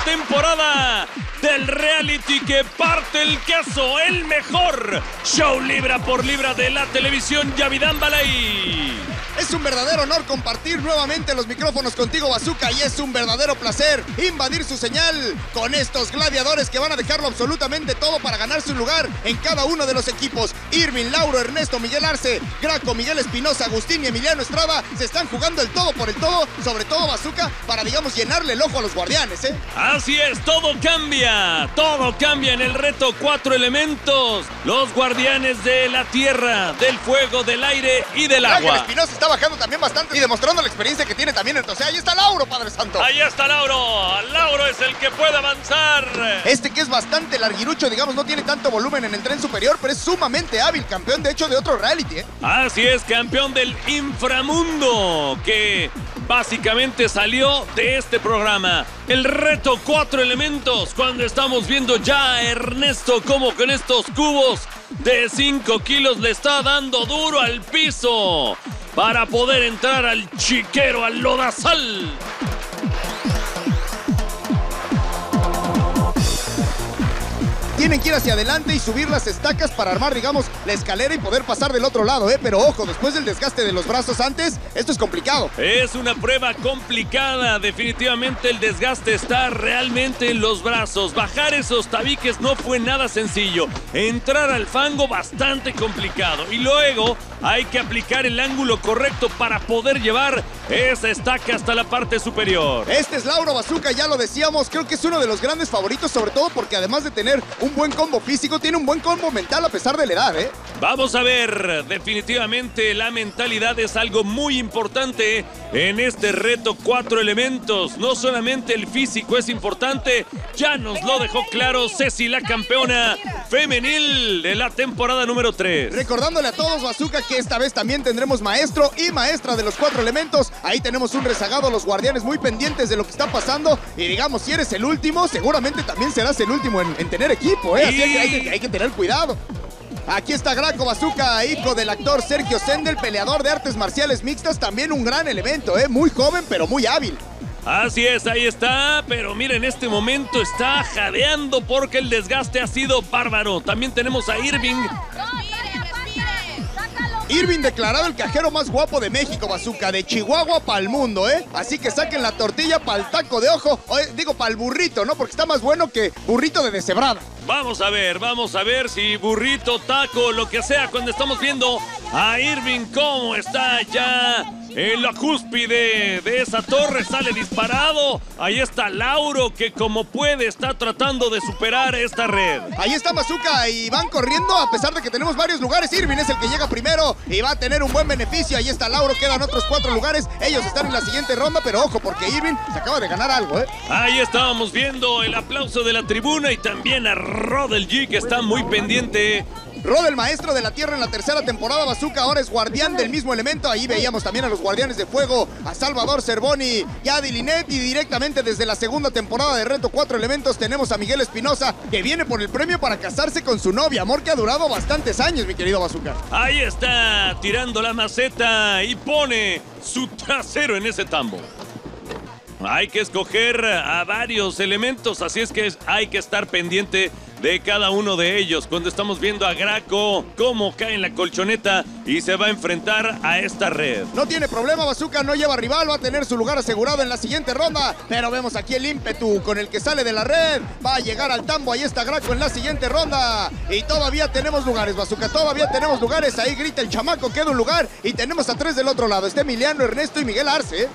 temporada del reality que parte el queso, el mejor show libra por libra de la televisión, Yavidán Balay. Es un verdadero honor compartir nuevamente los micrófonos contigo, Bazooka, y es un verdadero placer invadir su señal con estos gladiadores que van a dejarlo absolutamente todo para ganarse un lugar en cada uno de los equipos. Irving, Lauro, Ernesto, Miguel Arce, Graco, Miguel Espinosa, Agustín y Emiliano Estrada se están jugando el todo por el todo, sobre todo Bazooka, para, digamos, llenarle el ojo a los guardianes, ¿eh? Así es, todo cambia en el reto 4 elementos. Los guardianes de la tierra, del fuego, del aire y del agua. Espinosa está bajando también bastante y demostrando la experiencia que tiene también. Entonces, ahí está Lauro, Padre Santo. Ahí está Lauro. Lauro es el que puede avanzar. Este que es bastante larguirucho, digamos, no tiene tanto volumen en el tren superior, pero es sumamente hábil, campeón de hecho de otro reality, ¿eh? Así es, campeón del inframundo, que básicamente salió de este programa. El reto 4 elementos, cuando estamos viendo ya a Ernesto como con estos cubos de 5 kilos le está dando duro al piso para poder entrar al chiquero, al lodazal. Tienen que ir hacia adelante y subir las estacas para armar, digamos, la escalera y poder pasar del otro lado, ¿eh? Pero ojo, después del desgaste de los brazos antes, esto es complicado. Es una prueba complicada, definitivamente el desgaste está realmente en los brazos. Bajar esos tabiques no fue nada sencillo. Entrar al fango bastante complicado. Y luego hay que aplicar el ángulo correcto para poder llevar esa estaca hasta la parte superior. Este es Lauro, Bazooka, ya lo decíamos, creo que es uno de los grandes favoritos, sobre todo porque además de tener un buen combo físico, tiene un buen combo mental a pesar de la edad, ¿eh? Vamos a ver, definitivamente la mentalidad es algo muy importante en este reto 4 elementos. No solamente el físico es importante, ya nos lo dejó claro Ceci, la campeona femenil de la temporada número 3. Recordándole a todos, Bazooka, que esta vez también tendremos maestro y maestra de los 4 elementos. Ahí tenemos un rezagado, los guardianes muy pendientes de lo que está pasando. Y digamos, si eres el último, seguramente también serás el último en tener equipo, ¿eh? Así que hay que tener cuidado. Aquí está Graco, Bazooka, hijo del actor Sergio Sendel, peleador de artes marciales mixtas, también un gran elemento, muy joven pero muy hábil. Así es, ahí está, pero mira, en este momento está jadeando porque el desgaste ha sido bárbaro. También tenemos a Irving. Irving declarado el cajero más guapo de México, Bazooka, de Chihuahua para el mundo, ¿eh? Así que saquen la tortilla para el taco de ojo, digo para el burrito, ¿no? Porque está más bueno que burrito de deshebrada. Vamos a ver si burrito, taco, lo que sea, cuando estamos viendo a Irving cómo está ya en la cúspide de esa torre, sale disparado. Ahí está Lauro, que como puede está tratando de superar esta red. Ahí está Bazooka y van corriendo a pesar de que tenemos varios lugares. Irving es el que llega primero y va a tener un buen beneficio. Ahí está Lauro, quedan otros 4 lugares. Ellos están en la siguiente ronda, pero ojo, porque Irving se acaba de ganar algo, ¿eh? Ahí estábamos viendo el aplauso de la tribuna y también a Rodel G, que está muy pendiente. Rod, el maestro de la tierra en la tercera temporada, Bazooka, ahora es guardián del mismo elemento. Ahí veíamos también a los guardianes de fuego, a Salvador Cervoni y a Dilinet. Y directamente desde la segunda temporada de Reto 4 Elementos tenemos a Miguel Espinosa, que viene por el premio para casarse con su novia. Amor que ha durado bastantes años, mi querido Bazooka. Ahí está, tirando la maceta y pone su trasero en ese tambo. Hay que escoger a varios elementos, así es que hay que estar pendiente de cada uno de ellos. Cuando estamos viendo a Graco cómo cae en la colchoneta y se va a enfrentar a esta red. No tiene problema, Bazooka, no lleva rival, va a tener su lugar asegurado en la siguiente ronda. Pero vemos aquí el ímpetu con el que sale de la red. Va a llegar al tambo, ahí está Graco en la siguiente ronda. Y todavía tenemos lugares, Bazooka, todavía tenemos lugares. Ahí grita el chamaco, queda un lugar. Y tenemos a 3 del otro lado, está Emiliano, Ernesto y Miguel Arce.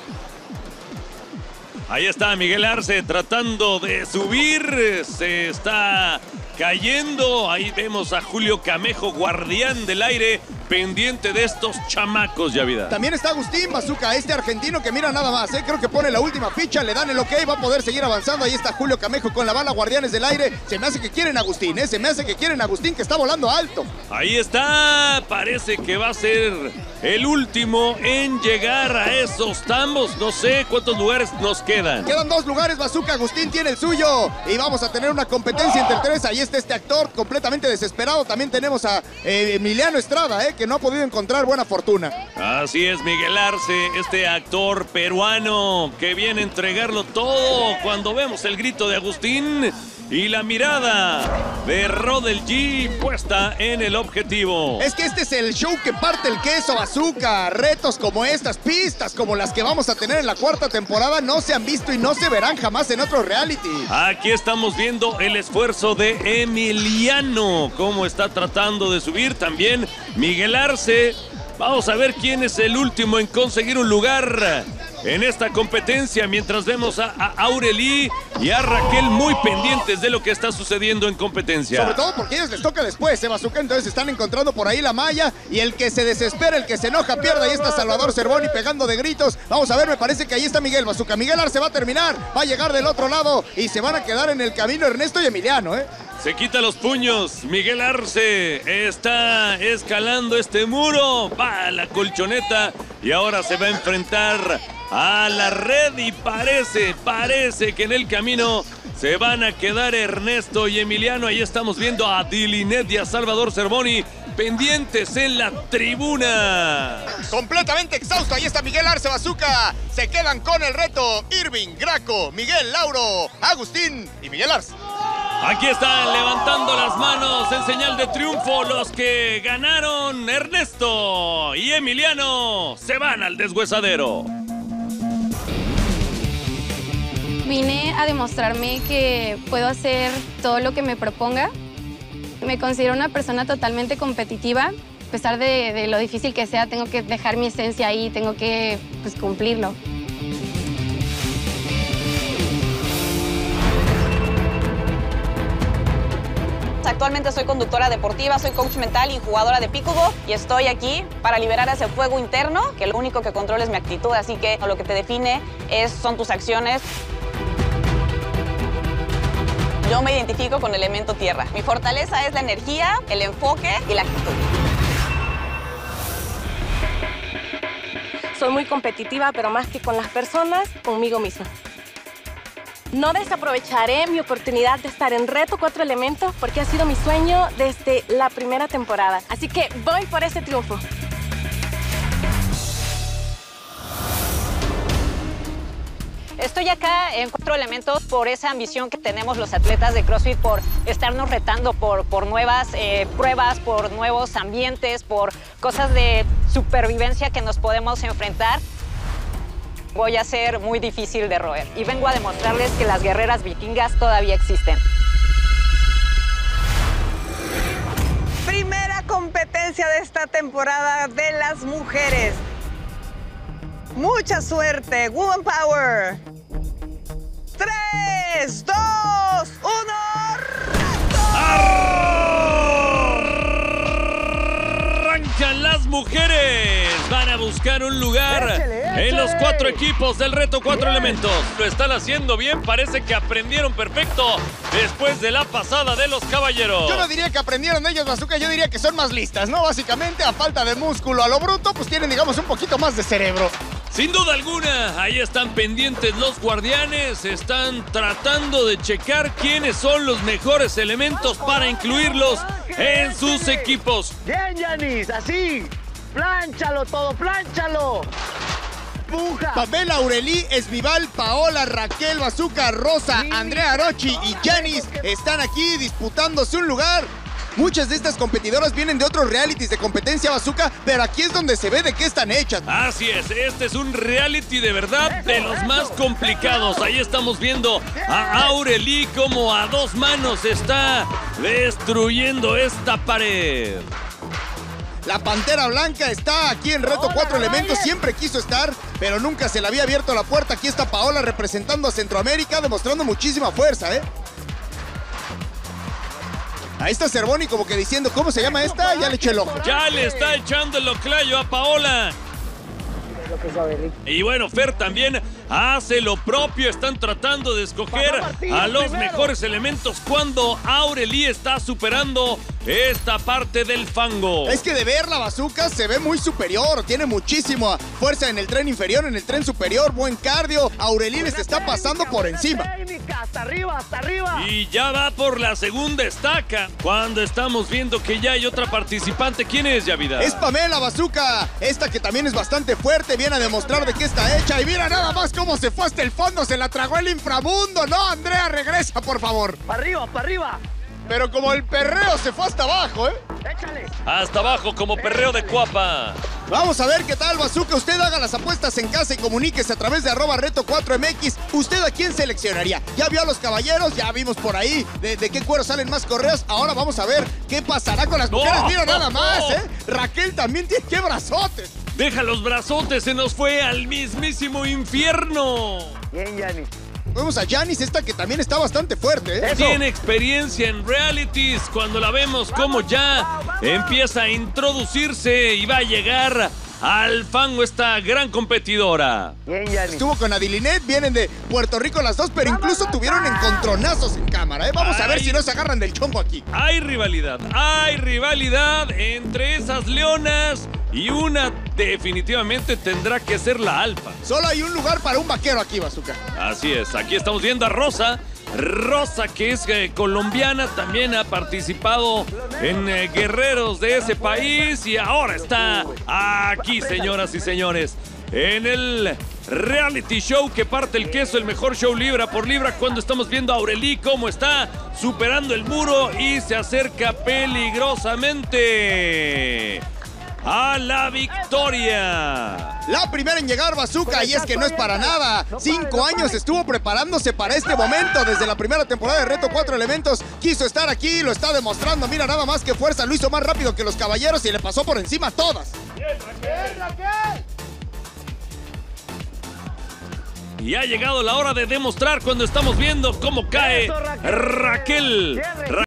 Ahí está Miguel Arce tratando de subir, se está cayendo. Ahí vemos a Julio Camejo, guardián del aire, pendiente de estos chamacos, Yavidán. También está Agustín, Bazooka, este argentino que mira nada más, creo que pone la última ficha, le dan el ok, va a poder seguir avanzando. Ahí está Julio Camejo con la bala, guardianes del aire. Se me hace que quieren a Agustín, se me hace que quieren a Agustín, que está volando alto. Ahí está, parece que va a ser el último en llegar a esos tambos. No sé cuántos lugares nos quedan. Quedan 2 lugares, Bazooka, Agustín tiene el suyo y vamos a tener una competencia entre 3. Ahí está este actor completamente desesperado. También tenemos a Emiliano Estrada, que que no ha podido encontrar buena fortuna. Así es, Miguel Arce, este actor peruano que viene a entregarlo todo cuando vemos el grito de Agustín y la mirada de Rodel G puesta en el objetivo. Es que este es el show que parte el queso, Bazooka. Retos como estas, pistas como las que vamos a tener en la cuarta temporada no se han visto y no se verán jamás en otro reality. Aquí estamos viendo el esfuerzo de Emiliano, cómo está tratando de subir también Miguel Arce. Vamos a ver quién es el último en conseguir un lugar en esta competencia, mientras vemos a Aureli y a Raquel muy pendientes de lo que está sucediendo en competencia. Sobre todo porque a ellos les toca después, Bazooka, entonces están encontrando por ahí la malla y el que se desespera, el que se enoja, pierde. Ahí está Salvador Cervoni pegando de gritos. Vamos a ver, me parece que ahí está Miguel, Bazooka. Miguel Arce va a terminar, va a llegar del otro lado y se van a quedar en el camino Ernesto y Emiliano, Se quita los puños. Miguel Arce está escalando este muro. Va a la colchoneta y ahora se va a enfrentar a la red y parece que en el camino se van a quedar Ernesto y Emiliano. Ahí estamos viendo a Dilinet y a Salvador Cervoni pendientes en la tribuna. Completamente exhausto, ahí está Miguel Arce, Bazooka. Se quedan con el reto Irving, Graco, Miguel, Lauro, Agustín y Miguel Arce. Aquí están levantando las manos en señal de triunfo los que ganaron. Ernesto y Emiliano se van al deshuesadero. Vine a demostrarme que puedo hacer todo lo que me proponga. Me considero una persona totalmente competitiva. A pesar de lo difícil que sea, tengo que dejar mi esencia ahí, tengo que cumplirlo. Actualmente soy conductora deportiva, soy coach mental y jugadora de pickleball y estoy aquí para liberar ese fuego interno, que lo único que controla es mi actitud, así que lo que te define son tus acciones. Yo me identifico con el elemento tierra. Mi fortaleza es la energía, el enfoque y la actitud. Soy muy competitiva, pero más que con las personas, conmigo misma. No desaprovecharé mi oportunidad de estar en Reto 4 Elementos porque ha sido mi sueño desde la primera temporada. Así que voy por ese triunfo. Estoy acá en 4 Elementos por esa ambición que tenemos los atletas de CrossFit, por estarnos retando por nuevas pruebas, por nuevos ambientes, por cosas de supervivencia que nos podemos enfrentar. Voy a ser muy difícil de roer y vengo a demostrarles que las guerreras vikingas todavía existen. Primera competencia de esta temporada de las mujeres. Mucha suerte, Woman Power. 3, 2, 1, Arrancan las mujeres. Van a buscar un lugar en los 4 equipos del Reto 4 Elementos. Lo están haciendo bien, parece que aprendieron perfecto después de la pasada de los caballeros. Yo no diría que aprendieron ellos, Bazooka, yo diría que son más listas, ¿no? Básicamente, a falta de músculo a lo bruto, pues tienen, digamos, un poquito más de cerebro. Sin duda alguna, ahí están pendientes los guardianes, están tratando de checar quiénes son los mejores elementos para incluirlos en sus equipos. Bien, Yanis, así. Plánchalo todo, plánchalo. Puja. Pamela, Aureli, Esmival, Paola, Raquel, Bazooka, Rosa, Andrea Arochi y Yanis están aquí disputándose un lugar. Muchas de estas competidoras vienen de otros realities de competencia, Bazooka, pero aquí es donde se ve de qué están hechas. Así es, este es un reality de verdad de los más complicados. Ahí estamos viendo a Aureli como a 2 manos está destruyendo esta pared. La Pantera Blanca está aquí en Reto 4 Elementos, siempre quiso estar, pero nunca se le había abierto la puerta. Aquí está Paola representando a Centroamérica, demostrando muchísima fuerza, Ahí está Cervoni como que diciendo, ¿cómo se llama esta? Ya le eché el ojo. Ya le está echando el oclayo a Paola. Y bueno, Fer también hace lo propio. Están tratando de escoger a los mejores elementos cuando Aureli está superando esta parte del fango. Es que de ver la Bazooka se ve muy superior, tiene muchísima fuerza en el tren inferior, en el tren superior, buen cardio. Aureli les está pasando por encima. Hasta arriba, hasta arriba. Y ya va por la segunda estaca, cuando estamos viendo que ya hay otra participante. ¿Quién es, Yavida? Es Pamela Bazooka, esta que también es bastante fuerte, viene a demostrar de qué está hecha. Y mira nada más cómo se fue hasta el fondo, se la tragó el inframundo. No, Andrea, regresa, por favor. Para arriba, para arriba. Pero como el perreo se fue hasta abajo, ¿eh? Échale. Hasta abajo como perreo de cuapa. Vamos a ver qué tal, Bazooka. Usted haga las apuestas en casa y comuníquese a través de @reto4mx. ¿Usted a quién seleccionaría? Ya vio a los caballeros, ya vimos por ahí de qué cuero salen más correas. Ahora vamos a ver qué pasará con las mujeres. Mira nada más, ¿eh? Raquel también tiene qué brazotes. Deja los brazotes, se nos fue al mismísimo infierno. Bien, Yanni. Vemos a Janice, esta que también está bastante fuerte, ¿eh? Eso. Tiene experiencia en realities. Cuando la vemos como ya empieza a introducirse y va a llegar al fango esta gran competidora. Bien, Yanni. Estuvo con Adilinet, vienen de Puerto Rico las dos, pero incluso tuvieron encontronazos en cámara, ¿eh? Vamos a ver si no se agarran del chongo aquí. Hay rivalidad entre esas leonas y una definitivamente tendrá que ser la alfa. Solo hay un lugar para un vaquero aquí, Bazooka. Así es, aquí estamos viendo a Rosa. Rosa, que es colombiana, también ha participado en guerreros de ese país y ahora está aquí, señoras y señores, en el reality show que parte el queso, el mejor show libra por libra, cuando estamos viendo a Aureli cómo está superando el muro y se acerca peligrosamente a la victoria. La primera en llegar, Bazooka, y es que no es para nada. 5 años estuvo preparándose para este momento. Desde la primera temporada de Reto 4 Elementos quiso estar aquí, lo está demostrando. Mira nada más que fuerza, lo hizo más rápido que los caballeros y le pasó por encima a todas. Y ha llegado la hora de demostrar cuando estamos viendo cómo cae Eso, Raquel.